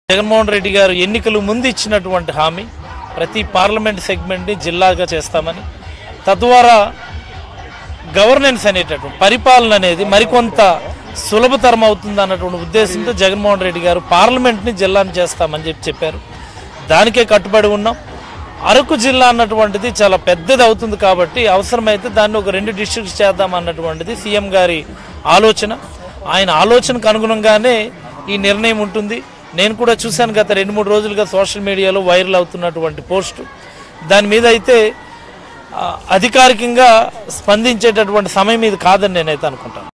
జగన్మోహన్ రెడ్డి గారు ఎన్నికలు ముందు ఇచ్చినటువంటి హామీ ప్రతి పార్లమెంట్ సెగ్మెంట్ని జిల్లాగా చేస్తామని, తద్వారా గవర్నెన్స్ అనేటటువంటి పరిపాలన అనేది మరికొంత సులభతరం అవుతుంది అన్నటువంటి ఉద్దేశంతో జగన్మోహన్ రెడ్డి గారు పార్లమెంట్ని జిల్లాని చేస్తామని చెప్పారు. దానికే కట్టుబడి ఉన్నాం. అరకు జిల్లా అన్నటువంటిది చాలా పెద్దది అవుతుంది కాబట్టి అవసరమైతే దాన్ని ఒక 2 డిస్ట్రిక్ట్స్ చేద్దాం అన్నటువంటిది సీఎం గారి ఆలోచన. ఆయన ఆలోచనకు అనుగుణంగానే ఈ నిర్ణయం ఉంటుంది. నేను కూడా చూశాను గత 2-3 రోజులుగా సోషల్ మీడియాలో వైరల్ అవుతున్నటువంటి పోస్టు. దాని మీద అయితే అధికారికంగా స్పందించేటటువంటి సమయం ఇది కాదని నేనైతే అనుకుంటాను.